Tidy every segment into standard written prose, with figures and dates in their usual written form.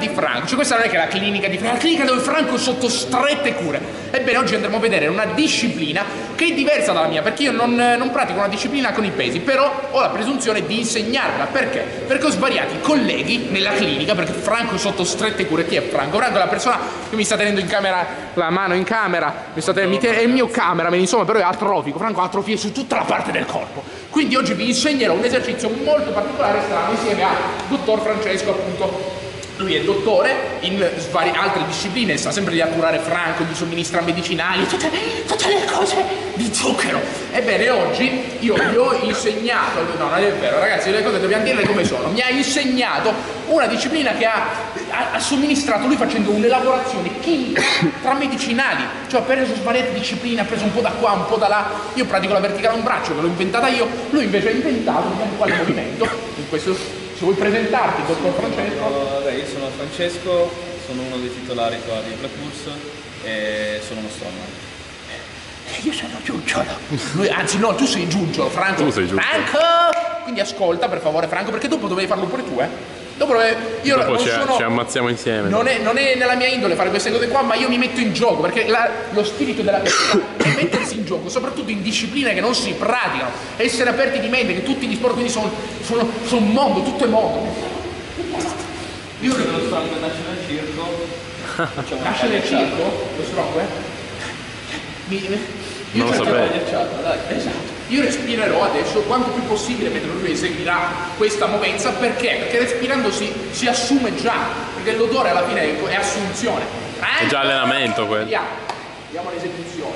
di Franco, cioè questa non è che è la clinica di Franco, è la clinica dove Franco è sotto strette cure. Ebbene, oggi andremo a vedere una disciplina che è diversa dalla mia, perché io non pratico una disciplina con i pesi, però ho la presunzione di insegnarla. Perché? Perché ho svariati colleghi nella clinica, perché Franco è sotto strette cure. Chi è Franco? Franco è la persona che mi sta tenendo in camera, la mano in camera, è il mio cameraman, insomma, però è atrofico. Franco ha atrofie su tutta la parte del corpo. Quindi oggi vi insegnerò un esercizio molto particolare, strano, insieme a dottor Francesco, appunto. Lui è dottore in altre discipline, sa sempre di curare Franco, gli somministra medicinali, tutte le cose di zucchero. Ebbene, oggi io gli ho insegnato, no, non è vero, ragazzi, le cose dobbiamo dirle come sono. Mi ha insegnato una disciplina che ha somministrato lui facendo un'elaborazione chimica tra medicinali. Cioè ha preso svariate discipline, ha preso un po' da qua, un po' da là. Io pratico la verticale a un braccio, che l'ho inventata io, lui invece ha inventato, vediamo quale movimento, in questo. Se vuoi presentarti, dottor Francesco? Io sono Francesco, sono uno dei titolari qua di Black Pulse e sono uno strongman. Io sono Giugiolo. Anzi no, tu sei Giugiolo, Franco. Tu sei Giugiolo. Franco! Quindi ascolta per favore Franco, perché dopo dovevi farlo pure tu, Dopo ci ammazziamo insieme. Non è nella mia indole fare queste cose qua, ma io mi metto in gioco, perché lo spirito della persona è mettersi in gioco, soprattutto in discipline che non si praticano, essere aperti di mente, che tutti gli sport quindi sono un mondo, tutto è mondo. Io credo lo strongman nasce nel circo. Nasce nel circo? Lo strongman? Non lo sapevo. Esatto. Io respirerò adesso quanto più possibile mentre lui eseguirà questa movenza. Perché? Perché respirando si assume già, perché l'odore alla fine è assunzione. È già allenamento quello. Vediamo l'esecuzione.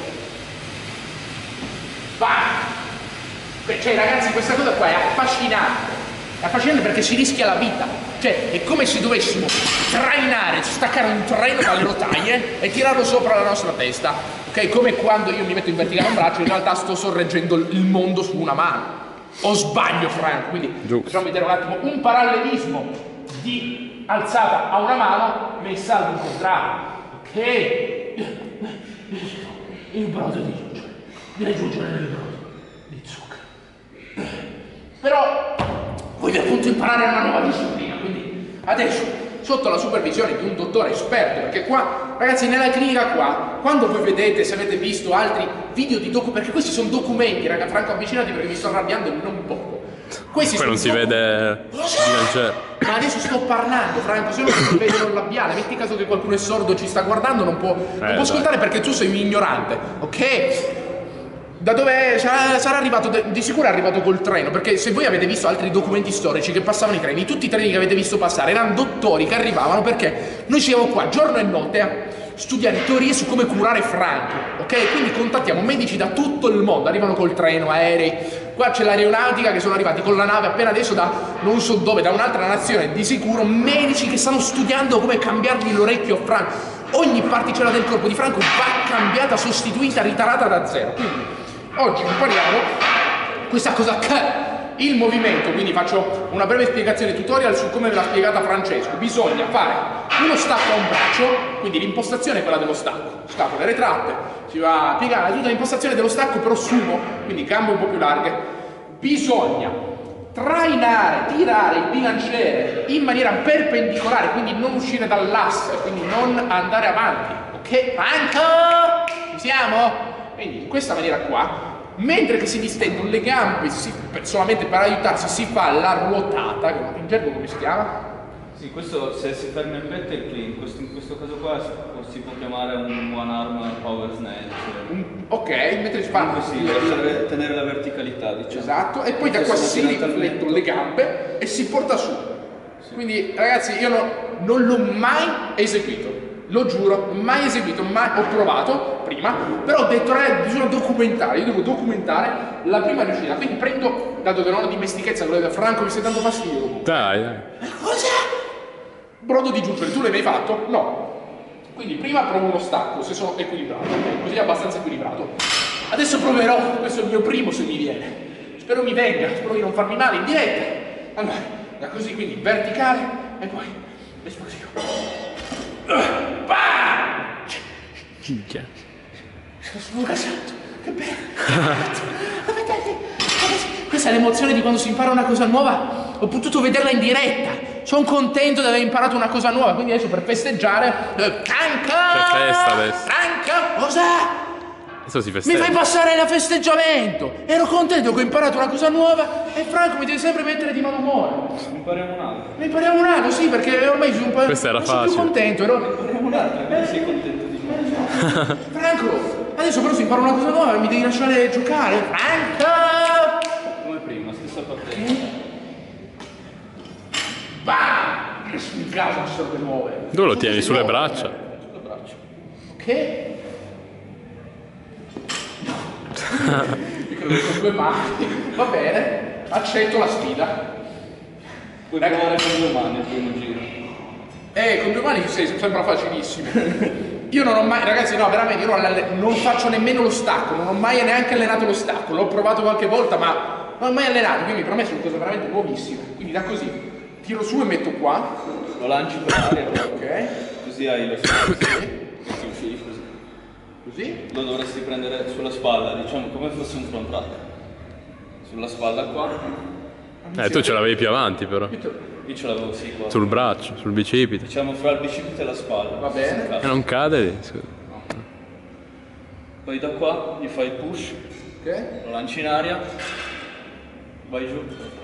Vai! Cioè ragazzi, questa cosa qua è affascinante. È affascinante perché si rischia la vita. Cioè è come se dovessimo trainare, staccare un treno dalle rotaie e tirarlo sopra la nostra testa. Ok, come quando io mi metto in verticale un braccio, in realtà sto sorreggendo il mondo su una mano. O sbaglio, Franco? Quindi facciamo vedere un attimo un parallelismo di alzata a una mano messa al contrario. Ok? Il brodo di Giugiolo. Direi Giugiolo nel brodo di zucchero. Però voglio appunto imparare una nuova disciplina, quindi adesso sotto la supervisione di un dottore esperto, perché qua, ragazzi, nella clinica qua, quando voi vedete, se avete visto altri video di perché questi sono documenti, raga, Franco avvicinati perché mi sto arrabbiando non poco. Questi poi non si vede ma adesso sto parlando, Franco, se non si vede un labiale, metti caso che qualcuno è sordo, ci sta guardando, non può ascoltare perché tu sei un ignorante, ok? Da dove sarà arrivato, di sicuro è arrivato col treno, perché se voi avete visto altri documenti storici che passavano i treni, tutti i treni che avete visto passare erano dottori che arrivavano, perché noi siamo qua giorno e notte a studiare teorie su come curare Franco, ok? Quindi contattiamo medici da tutto il mondo, arrivano col treno, aerei, qua c'è l'aeronautica che sono arrivati con la nave appena adesso da non so dove, da un'altra nazione, di sicuro medici che stanno studiando come cambiargli l'orecchio a Franco. Ogni particella del corpo di Franco va cambiata, sostituita, ritarata da zero. Quindi oggi impariamo questa cosa il movimento, quindi faccio una breve spiegazione tutorial su come ve l'ha spiegata Francesco. Bisogna fare uno stacco a un braccio, quindi l'impostazione è quella dello stacco le retratte, si va a piegare tutta l'impostazione dello stacco però sumo, quindi gambe un po' più larghe. Bisogna trainare, tirare il bilanciere in maniera perpendicolare, quindi non uscire dall'asse, quindi non andare avanti, ok? Franco? Ci siamo? Quindi in questa maniera qua, mentre che si distendono le gambe, solamente per aiutarsi si fa la ruotata, in gergo come si chiama? Sì, questo se si ferma in petto è il clean, in questo caso qua si può chiamare un one arm power snatch. Ok, mentre si fa così, per tenere la verticalità, diciamo. Esatto, e poi da qua si riflettono le gambe e si porta su. Sì. Quindi ragazzi io non l'ho mai eseguito. Lo giuro, mai eseguito, mai ho provato prima, però ho detto bisogna documentare, io devo documentare la prima riuscita, quindi prendo, dato che non ho dimestichezza con Franco mi stai dando fastidio. Dai. Cosa? Brodo di Giugiolo, tu l'hai mai fatto? No. Quindi prima provo uno stacco, se sono equilibrato, così abbastanza equilibrato. Adesso proverò, questo è il mio primo se mi viene. Spero mi venga, spero di non farmi male in diretta. Allora, da così, quindi verticale e poi esplosivo. Minchia. Sono gasato, che bello. Questa è l'emozione di quando si impara una cosa nuova. Ho potuto vederla in diretta. sono contento di aver imparato una cosa nuova, quindi adesso per festeggiare... Franca! C'è festa adesso. Franca, cosa? Adesso si Mi festeggia. fai passare il festeggiamento! Ero contento che ho imparato una cosa nuova e Franco mi deve sempre mettere di malumore. Impariamo un altro. Ne impariamo un altro, sì, perché ormai sono un po'... Questo era non sono più facile. contento, ero... Impariamo un altro, quindi sei contento di me. Franco, adesso però se imparo una cosa nuova mi devi lasciare giocare. Franco! Come prima, stessa partenza. Bah! Mi piacciono queste robe nuove. Tu lo tieni sulle braccia. Sulle braccia. Ok? Io credo che con 2 mani. Va bene, accetto la sfida. Puoi provare con 2 mani il primo giro. Con 2 mani sembra facilissimo. Io non ho mai, ragazzi, no, veramente, io non faccio nemmeno lo stacco, non ho mai neanche allenato lo stacco, l'ho provato qualche volta, ma non ho mai allenato, quindi per me sono cose veramente nuovissime. Quindi da così, tiro su e metto qua. Lo lanci per aria, Ok. così hai lo spazio. E ti uscì così. Così. Lo dovresti prendere sulla spalla, diciamo come fosse un front rack. Sulla spalla qua. Tu ce l'avevi più avanti però. Io ce l'avevo sì qua. Sul braccio, sul bicipite. Diciamo fra il bicipite e la spalla. Va bene. Si incastra. E non cade lì, scusa. Poi da qua gli fai push, Ok. lo lanci in aria, vai giù.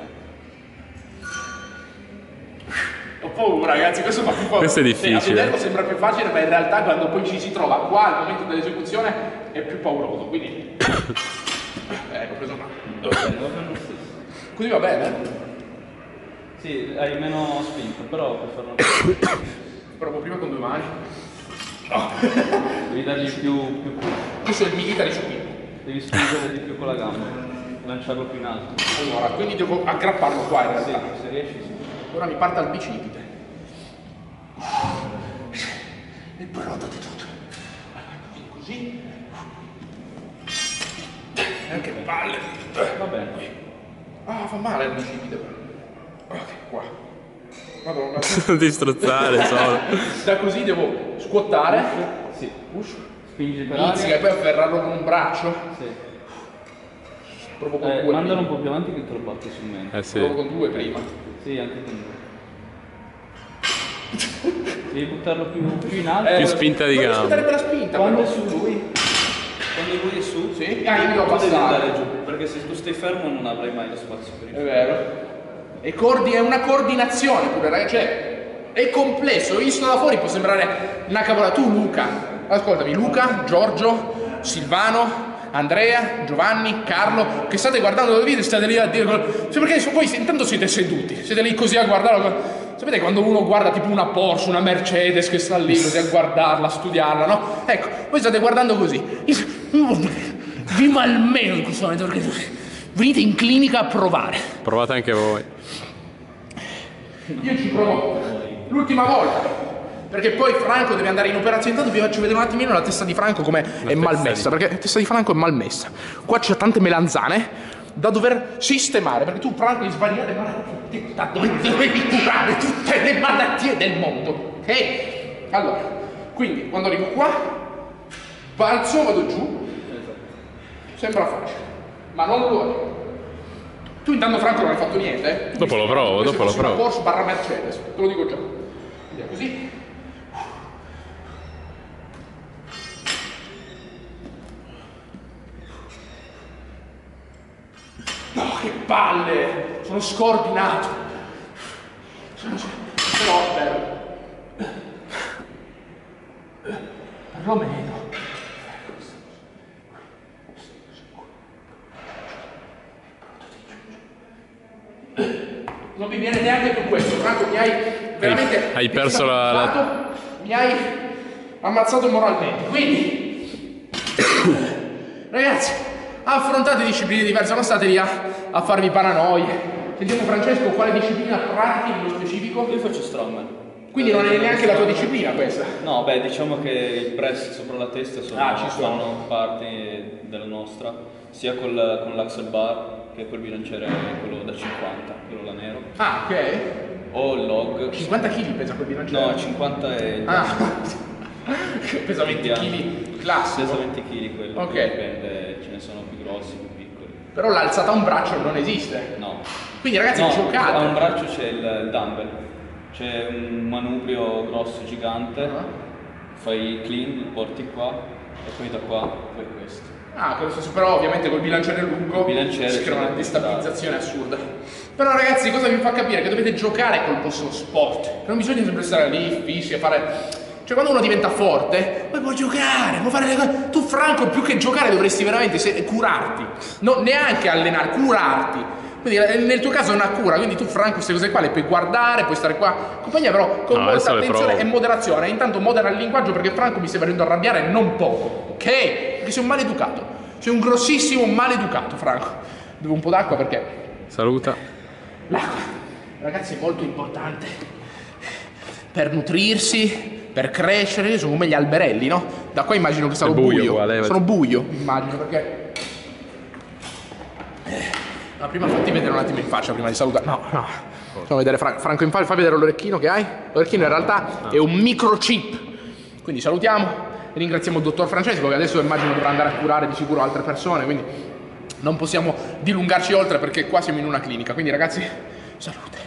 Ho paura, ragazzi, questo fa più paura. Questo è Sì, difficile. a vederlo sembra più facile, ma in realtà quando poi ci si trova qua al momento dell'esecuzione è più pauroso, quindi... Ecco, ho preso una. Va bene lo stesso. Così va bene? Sì, hai meno spinta, però puoi farlo. Provo prima con 2 mani. Devi dargli più push. Questo è il military spin. Devi spingere di più con la gamba, lanciarlo più in alto. Allora, quindi devo aggrapparlo qua in Sì, realtà. se riesci sì. Ora mi parte al bicipite. Il brodo di tutto. Quindi così. E anche le palle. Va bene. Ah, fa male il bicipite. Ok, qua. Madonna. Non ti strozzare solo. Da così devo squattare. Sì. Push. Spingi per Pizzica e aria. poi afferrarlo con un braccio. Sì. Provo con 2. Mandalo un po' più avanti che te lo batti sul mento. Sì. Provo con 2 prima. Sì, anche con due. Devi buttarlo più in alto. Più spinta di Devo aspettare gambe. quella spinta. Quando è però. su lui, quando lui è su, Sì? Ah, io mi devo tu devi passare. andare giù, perché se tu stai fermo non avrai mai lo spazio per È il vero. E è una coordinazione pure, ragazzi. Cioè, è complesso. Visto da fuori può sembrare una cavolata. Tu, Luca, ascoltami, Luca, Giorgio, Silvano, Andrea, Giovanni, Carlo, che state guardando il video e state lì a dire... Cioè, perché voi intanto siete seduti, siete lì così a guardarlo. Sapete quando uno guarda tipo una Porsche, una Mercedes che sta lì così a guardarla, a studiarla, no? Ecco, voi state guardando così. Vi malmeno in questo momento perché venite in clinica a provare. Provate anche voi. Io ci provo l'ultima volta. Perché poi Franco deve andare in operazione. Intanto vi faccio vedere un attimino la testa di Franco come è malmessa. Perché la testa di Franco è malmessa. Qua c'è tante melanzane da dover sistemare. Perché tu, Franco, hai svariate malattie. Da dove dovevi curare tutte le malattie del mondo. Ok? Allora, quindi quando arrivo qua, balzo, vado giù. Sembra facile, ma non lo è. Tu intanto, Franco, non hai fatto niente, eh? Dopo lo provo, Come se dopo lo fosse una provo. Porsche barra Mercedes, te lo dico già. Quindi è così. No, che palle! Sono scordinato. Però, perlomeno. Non mi viene neanche più questo, Franco, mi hai veramente... Hai perso la- Mi hai ammazzato moralmente, quindi... Ragazzi, affrontate discipline diverse, non state lì a farvi paranoie. Sentiamo Francesco, quale disciplina pratichi nello specifico? Io faccio strongman. Quindi non è neanche la tua disciplina questa? No, beh, diciamo che il press sopra la testa ci sono. fanno parte della nostra, sia con l'axle bar, che è quel bilanciere quello da 50, quello là nero, Ah, ok. o il log. 50 kg pesa quel bilanciere? No, 50 è il Ah, pesa 20 kg pesa classico. 20 kg quello, Ok. poi dipende, ce ne sono più grossi, più piccoli. Però l'alzata a un braccio non esiste. No. Quindi ragazzi, No, giocate. a un braccio c'è il dumbbell. C'è un manubrio grosso, gigante, fai clean, lo porti qua e poi da qua fai questo. Ah, però ovviamente col bilanciere lungo si crea una destabilizzazione assurda. Però ragazzi, cosa vi fa capire? Che dovete giocare col vostro sport. Non bisogna sempre stare lì, fissi e fare... Cioè quando uno diventa forte, poi può giocare, può fare le cose. Tu Franco più che giocare dovresti veramente curarti. No, neanche allenare, curarti. Quindi nel tuo caso è una cura, quindi tu Franco queste cose qua le puoi guardare, puoi stare qua. Compagnia però con molta attenzione e moderazione. Intanto modera il linguaggio perché Franco mi stai venendo a arrabbiare non poco, ok? Perché sei un maleducato. Sei un grossissimo maleducato, Franco. Bevo un po' d'acqua perché... Saluta. L'acqua, ragazzi, è molto importante. Per nutrirsi, per crescere. Io sono come gli alberelli, no? Da qua immagino che sarò buio. Sono buio, immagino, perché... Ma prima fatti vedere un attimo in faccia prima di salutare. No. Facciamo vedere Franco in faccia, fai vedere l'orecchino che hai. L'orecchino in realtà è un microchip. Quindi salutiamo e ringraziamo il dottor Francesco che adesso immagino dovrà andare a curare di sicuro altre persone, quindi non possiamo dilungarci oltre perché qua siamo in una clinica. Quindi ragazzi, salute.